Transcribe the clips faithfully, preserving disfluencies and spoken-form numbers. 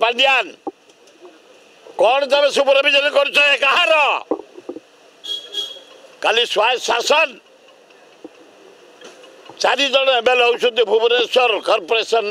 पांड्यान कौन तुम सुपरविजन कर कहार काली स्वायत्त शासन चार जन एमएलए होती भुवनेश्वर कॉर्पोरेशन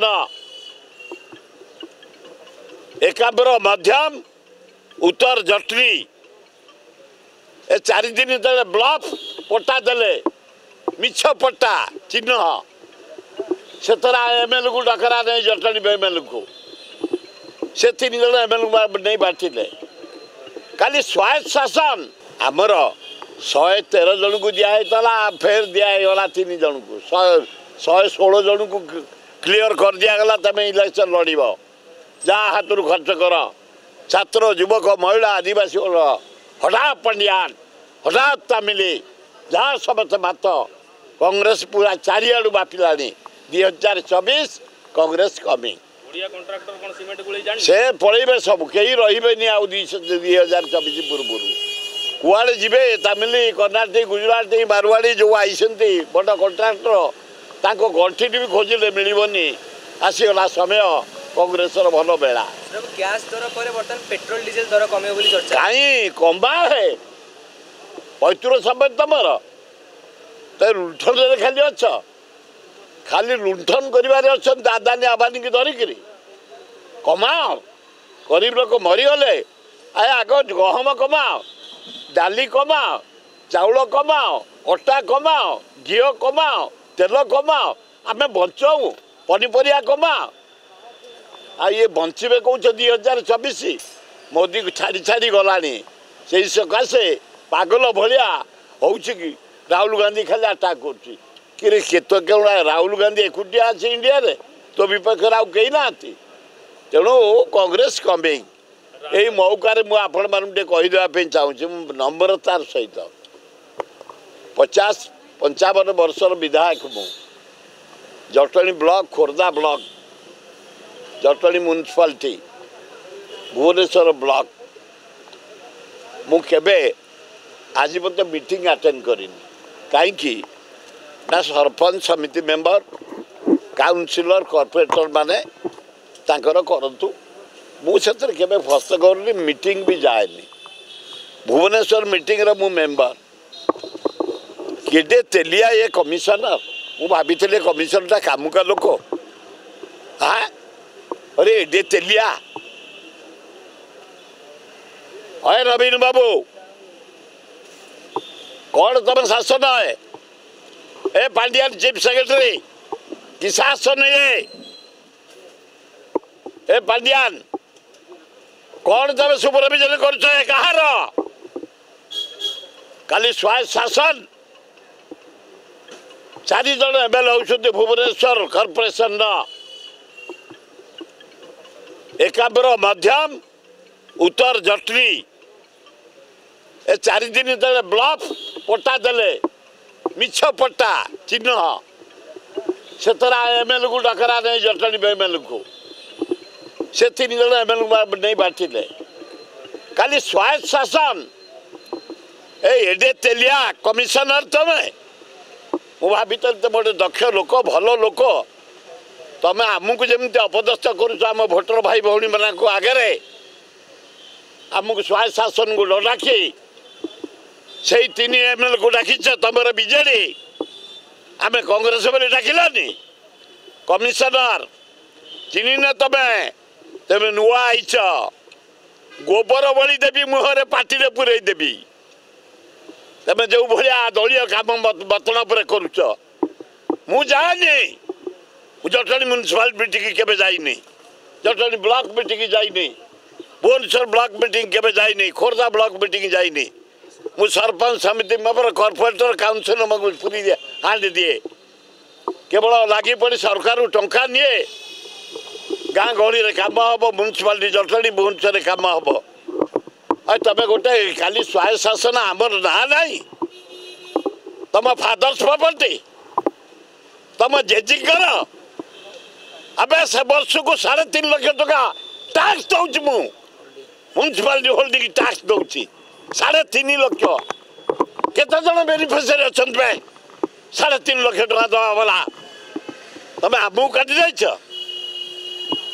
एकाम्र मध्यम उत्तर जटनी ए चार दिन तले ब्लफ पट्टा देले मिछ पट्टा चिन्ह से एमएलए को डकरा नहीं जटनी एमएलए को से तीन जन एमएलए नहीं बांटिले काली स्वायत्त शासन आमर शहे तेरह जन को दिहला फेर दिगला तीन जन को शहे शहे षोल जन को क्लीयर कर दिगला तुम इलेक्शन लड़ जहाँ हाथ खर्च कर छात्र युवक महिला आदिवासी हठात पंडियान हठात तामिली जहाँ समस्त मत कांग्रेस पूरा चारिआडू बापिला दुई हजार चौबीस कांग्रेस कमिंग से पलैबे सब कहीं रही आउ दुई हजार चौबीस पूर्व कुआड़े जीवे तामिली कर्णाटी गुजराती मारवाड़ी जो आई बड़ कंट्राक्टर गंठी भी खोजिले मिलनी आसीगला समय कांग्रेस भल बेला गैस दर पर बर्तमान पेट्रोल डीजल दर कमे बोली चर्चा कहीं कमा है पैतृ संपत्ति तुमर तो लुंठन खाली अच्छ खाली लुंठन कर दादानी आबानी की धरिकी कमाओ गरीब लोक मरीगले आए आग गहम कमाओ डाली कमाओ चाउल कमाओ अटा कमाओ घी कमाओ तेल कमाओ आम बचाऊ पनीपरिया कमाओ आ ये बचे कौन दुई हजार चौबीस मोदी को छाड़ी छाड़ी गला से सकाशे पागल भाया हो राहुल गांधी खाली अटाक कर राहुल गांधी एकुटिया अच्छे इंडिया रे तो विपक्ष आउ कही ना तेणु कांग्रेस कमिंग यही मौकार मुझे कहीदेवाई चाहूँगी नम्रतार सहित पचास पंचावन वर्षर विधायक मु Jatni block Khordha block Jatni municipality Bhubaneswar block मुझे आज मत मीटिंग अटेंड करें कहीं सरपंच समिति मेंबर काउंसिलर कॉर्पोरेटर माने तांकर करतु मुझे केवे फस्त कर मीटिंग भी जाएनी भुवनेश्वर मीटिंग रे मु मेंबर केडे तेलिया ये कमिशनर मु भाभी कमिशनर काम का लोक हाँ अरे एडे तेलिया अरे नवीन बाबू कौन तुम शासन है ए पांड्यान चीफ सेक्रेटरी कि शासन ये ए पांड्यान कौन तुम सुपरविजन कर कहार काली स्वायत्त शासन चार जन एमएलए होती भुवनेश्वर कॉर्पोरेशन एकाम्र मध्यम उत्तर जटनी ए चार दिन तले ब्लफ पट्टा देले मिछ पट्टा चिन्ह से एमएलए को डकरा नहीं जटनी एमएलए को से तीन जन एमएलए नहीं बांटिले काली स्वायत्त शासन एडे तेलिया कमिशनर तुम्हें मु भावी तो गोटे दक्ष लोक भल लोक तुम आमको जमी अपदस्थ करुच आम भोटर भाई भौणी मान आगे आमको स्वायत्त शासन को डाकी से तीन एमएलए को डाकिच तुम बीजेडी आम कांग्रेस बोले डाकिलानी कमिशनर चिन्ह न तुम्हें तुम नुआ आईच गोबर बड़ी देवी मुहर पार्टी पूरे देवी तुम जो भाया दलीय काम बतण पर करुच मु जाए जटणी म्यूनिसिपाल मीटिंग केवे जाइनी जटणी ब्लॉक मीटिंग जाइनी भुवनेश्वर ब्लॉक मीटिंग केवे जाइनी खोर्धा ब्लॉक मीटिंग जाइनी मु सरपंच समिति मेंबर कॉर्पोरेटर काउंसिल पूरी हाँ दिए केवल लगी पड़ी सरकार टंका निए गाँ गहली कम हम म्यूनिसिपालिटी जटणी भुवनेश्वर कम हम तुम गोटे खाली स्वायत्त शासन आमर ना ना तुम फादर्स प्रॉपर्टी तुम जेजिकर अबे से वर्ष को साढ़े तीन लाख टका टैक्स दौची मु म्यूनिसिपालिटी होल्डिंग टैक्स दौची साढ़े तीन लाख केते जन बेनिफिशियरी अच्छा साढ़े तीन लाख टका दवा वाला तुम आमू काटी जाइछ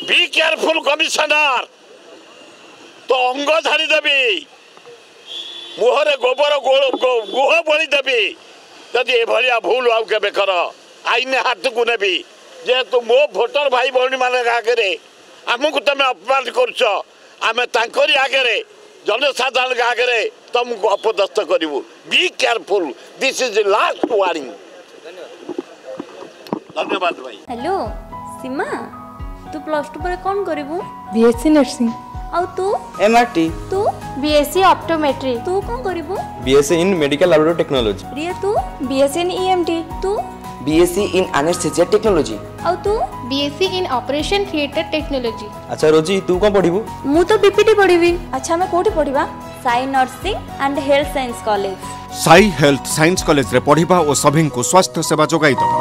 बी केयरफुल कमिशनर तो अंग झाड़ी देवी मुहरे गोबर गुह बोली देवी जदि एभलिया भूल आउ केबे कर आईने हाथ को नेबी जेहेतु मो भोटर भाई भौणी मान आगे आमको तुम अपमान करछ आमे तांकरी आगे जनसाधारण आगे तुमको अपदस्थ करूँ be careful this is last warning. धन्यवाद भाई। हेलो सीमा तू प्लस टू पर कौन करिवु? BSc nursing. और तू? एमआरटी। तू? BSc optometry. तू कौन करिवु? BSc in medical laboratory technology. Riya तू? BSc in EMT. तू? BSc in anaesthesia technology. और तू? BSc in operation theatre technology. अच्छा रोजी तू कौन पढ़िबू? मु तो बीपीटी पढ़िबी। अच्छा मैं कोठी पढ़िबा? Sai nursing and health science college. Sai health science college रे पढ़िबा और सभी को स्वास्थ्य सेवा जोगाई दबा।